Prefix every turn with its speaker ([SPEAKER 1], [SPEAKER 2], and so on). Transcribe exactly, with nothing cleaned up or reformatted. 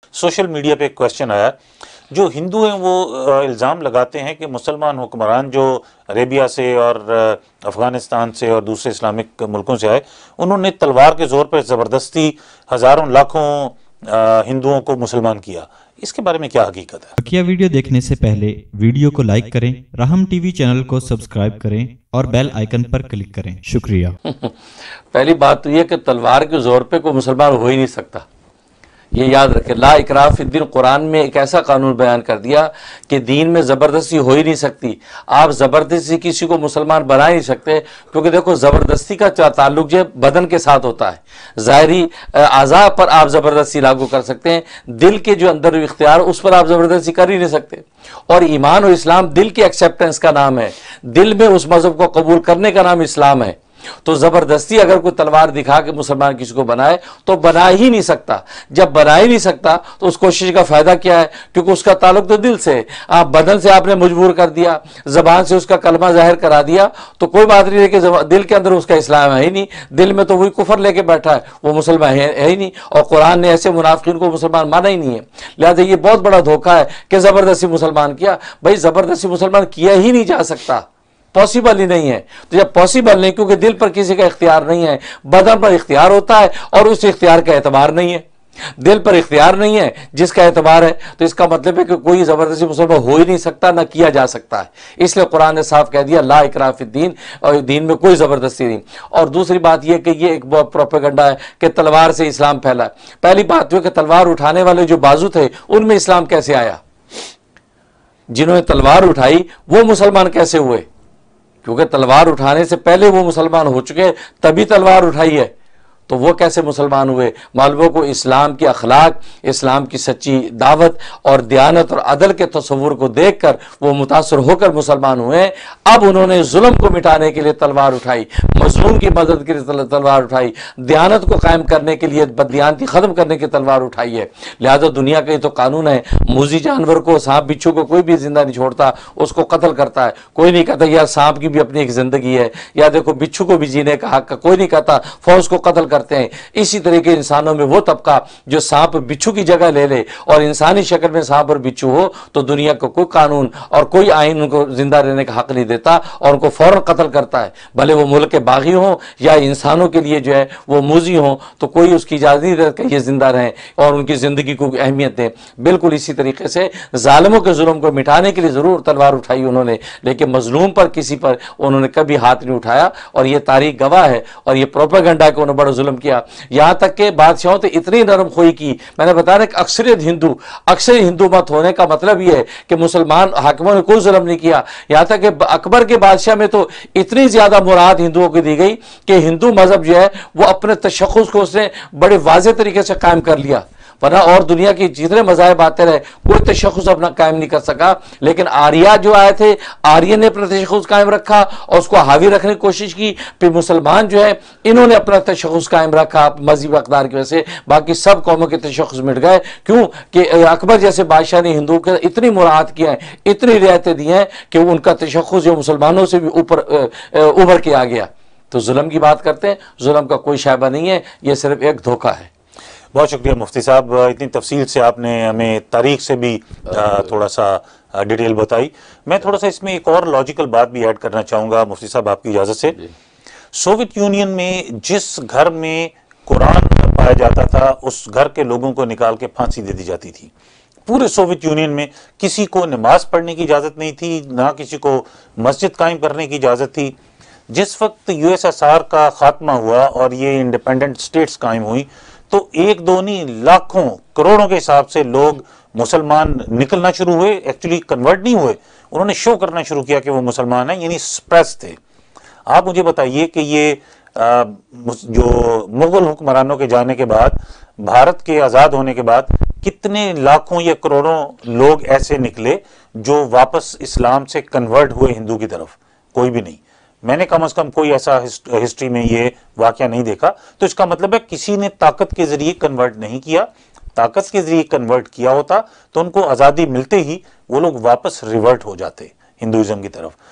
[SPEAKER 1] Social media پہ ایک question آیا، جو ہندو ہیں وہ الزام لگاتے ہیں کہ مسلمان حکمران جو عربیہ سے اور افغانستان سے اور دوسرے اسلامک ملکوں سے آئے، انہوں نے تلوار کے زور پر زبردستی ہزاروں لاکھوں ہندوؤں کو مسلمان کیا۔ اس کے بارے میں کیا حقیقت ہے؟
[SPEAKER 2] بقیہ ویڈیو دیکھنے سے پہلے ویڈیو کو لائک کریں، رحم ٹی وی چینل کو سبسکرائب کریں اور بیل آئیکن پر کلک کریں۔ شکریہ۔
[SPEAKER 3] پہلی بات تو یہ کہ تلوار کے زور پہ کوئی مسلمان ہو ہی نہیں سکتا، یہ یاد رکھیں۔ لا اکراہ فی الدین قرآن میں ایک ایسا قانون بیان کر دیا کہ دین میں زبردستی ہو ہی نہیں سکتی۔ آپ زبردستی کسی کو مسلمان بنا ہی نہیں سکتے، کیونکہ دیکھو زبردستی کا تعلق جو بدن کے ساتھ ہوتا ہے، ظاہری اعضاء پر آپ زبردستی لاگو کر سکتے ہیں، دل کے جو اندر اختیار اس پر آپ زبردستی کر ہی نہیں سکتے۔ اور ایمان و اسلام دل کے ایکسیپٹنس کا نام ہے، دل میں اس مذہب کو قبول کرنے کا نام اسلام ہے۔ تو زبردستی اگر کوئی تلوار دکھا کے مسلمان کسی کو بنائے تو بنا ہی نہیں سکتا۔ جب بنا ہی نہیں سکتا تو اس کوشش کا فائدہ کیا ہے؟ کیونکہ اس کا تعلق تو دل سے، آپ بدن سے آپ نے مجبور کر دیا، زبان سے اس کا کلمہ ظاہر کرا دیا، تو کوئی بات نہیں ہے کہ دل کے اندر اس کا اسلام ہے ہی نہیں، دل میں تو وہی کفر لے کے بیٹھا ہے، وہ مسلمان ہے ہی نہیں۔ اور قرآن نے ایسے منافقین کو مسلمان مانا ہی نہیں ہے۔ لہٰذا یہ بہت بڑا دھوکہ ہے کہ زبردستی مسلمان کیا۔ بھائی زبردستی مسلمان کیا ہی نہیں جا سکتا، پاسبل ہی نہیں ہے۔ تو جب پاسبل نہیں، کیونکہ دل پر کسی کا اختیار نہیں ہے، بدن پر اختیار ہوتا ہے اور اس اختیار کا اعتبار نہیں ہے، دل پر اختیار نہیں ہے جس کا اعتبار ہے، تو اس کا مطلب ہے کہ کوئی زبردستی مسلمان ہو ہی نہیں سکتا، نہ کیا جا سکتا ہے۔ اس لیے قرآن نے صاف کہہ دیا لا اکراہ فی الدین، اور دین میں کوئی زبردستی نہیں۔ اور دوسری بات یہ کہ یہ ایک بہت پروپیگنڈا ہے کہ تلوار سے اسلام پھیلا ہے۔ پہلی بات جو کہ تلوار اٹھانے والے جو بازو تھے ان میں اسلام کیسے آیا؟ جنہوں نے تلوار اٹھائی وہ مسلمان کیسے ہوئے؟ کیونکہ تلوار اٹھانے سے پہلے وہ مسلمان ہو چکے، تبھی تلوار اٹھائی ہے، تو وہ کیسے مسلمان ہوئے؟ معلوموں کو اسلام کی اخلاق، اسلام کی سچی دعوت اور دیانت اور عدل کے تصور کو دیکھ کر وہ متاثر ہو کر مسلمان ہوئے۔ اب انہوں نے ظلم کو مٹانے کے لیے تلوار اٹھائی، مظلوم کی مدد کے لیے تلوار اٹھائی، دیانت کو قائم کرنے کے لیے، بددیانتی ختم کرنے کی تلوار اٹھائی ہے۔ لہذا دنیا کا یہ تو قانون ہے، موذی جانور کو، سانپ بچھو کو کوئی بھی زندہ نہیں چھوڑتا، اس کو قتل کرتا ہے۔ کوئی نہیں کہتا یار سانپ کی بھی اپنی ایک زندگی ہے، یا دیکھو بچھو کو بھی جینے کا حق ہے، کوئی نہیں کہتا فوج کو قتل کرتے ہیں۔ اسی طریقے انسانوں میں وہ طبقہ جو سانپ بچھو کی جگہ لے لے اور انسانی شکل میں سانپ اور بچھو ہو، تو دنیا کا کوئی قانون اور کوئی آئین ان کو زندہ رہنے کا حق نہیں دیتا اور ان کو فوراً قتل کرتا ہے، بھلے وہ ملک کے باغی ہوں یا انسانوں کے لیے جو ہے وہ موذی ہوں، تو کوئی اس کی اجازت نہیں دیتا کہ یہ زندہ رہیں اور ان کی زندگی کو اہمیت دیں۔ بالکل اسی طریقے سے ظالموں کے ظلم کو مٹانے کے لیے ضرور تلوار اٹھائی انہوں نے، لیکن مظلوم پر کسی پر انہوں نے کبھی ہاتھ نہیں اٹھایا، اور یہ تاریخ گواہ ہے اور یہ پروپیگنڈا کہ انہوں نے بڑا ظلم کیا۔ یہاں تک کہ بادشاہوں تو اتنی نرم خوئی کی، میں نے بتایا کہ اکثریت ہندو اکثر ہندو مت ہونے کا مطلب یہ ہے کہ مسلمان حاکموں نے کوئی ظلم نہیں کیا۔ یہاں تک کہ اکبر کے بادشاہ میں تو اتنی زیادہ مراد ہندوؤں کو دی گئی کہ ہندو مذہب جو ہے وہ اپنے تشخص کو اس نے بڑے واضح طریقے سے قائم کر لیا، ورنہ اور دنیا کی جتنے مذاہب آتے رہے کوئی تشخص اپنا قائم نہیں کر سکا۔ لیکن آریہ جو آئے تھے، آریہ نے اپنا تشخص قائم رکھا اور اس کو حاوی رکھنے کی کوشش کی، پھر مسلمان جو ہے انہوں نے اپنا تشخص قائم رکھا مذہبی اقدار کی وجہ سے، باقی سب قوموں کے تشخص مٹ گئے۔ کیوں کہ اکبر جیسے بادشاہ نے ہندوؤں کے اتنی مراعات کیا ہے، اتنی رعایتیں دی ہیں کہ ان کا تشخص جو مسلمانوں سے بھی اوپر ابھر کے آ گیا۔ تو ظلم کی بات کرتے ہیں، ظلم کا کوئی شائبہ نہیں ہے، یہ صرف ایک دھوکہ ہے۔
[SPEAKER 1] بہت شکریہ مفتی صاحب، اتنی تفصیل سے آپ نے ہمیں تاریخ سے بھی تھوڑا سا ڈیٹیل بتائی۔ میں تھوڑا سا اس میں ایک اور لاجیکل بات بھی ایڈ کرنا چاہوں گا مفتی صاحب آپ کی اجازت سے۔ سوویت یونین میں جس گھر میں قرآن پایا جاتا تھا اس گھر کے لوگوں کو نکال کے پھانسی دے دی جاتی تھی۔ پورے سوویت یونین میں کسی کو نماز پڑھنے کی اجازت نہیں تھی، نہ کسی کو مسجد قائم کرنے کی اجازت تھی۔ جس وقت یو ایس ایس آر کا خاتمہ ہوا اور یہ انڈیپینڈنٹ سٹیٹس قائم ہوئی تو ایک دو نہیں لاکھوں کروڑوں کے حساب سے لوگ مسلمان نکلنا شروع ہوئے، ایکچولی کنورٹ نہیں ہوئے، انہوں نے شو کرنا شروع کیا کہ وہ مسلمان ہیں، یعنی سپریس تھے۔ آپ مجھے بتائیے کہ یہ جو مغل حکمرانوں کے جانے کے بعد، بھارت کے آزاد ہونے کے بعد کتنے لاکھوں یا کروڑوں لوگ ایسے نکلے جو واپس اسلام سے کنورٹ ہوئے ہندو کی طرف؟ کوئی بھی نہیں۔ میں نے کم از کم کوئی ایسا ہسٹری میں یہ واقعہ نہیں دیکھا۔ تو اس کا مطلب ہے کسی نے طاقت کے ذریعے کنورٹ نہیں کیا، طاقت کے ذریعے کنورٹ کیا ہوتا تو ان کو آزادی ملتے ہی وہ لوگ واپس ریورٹ ہو جاتے ہندوازم کی طرف۔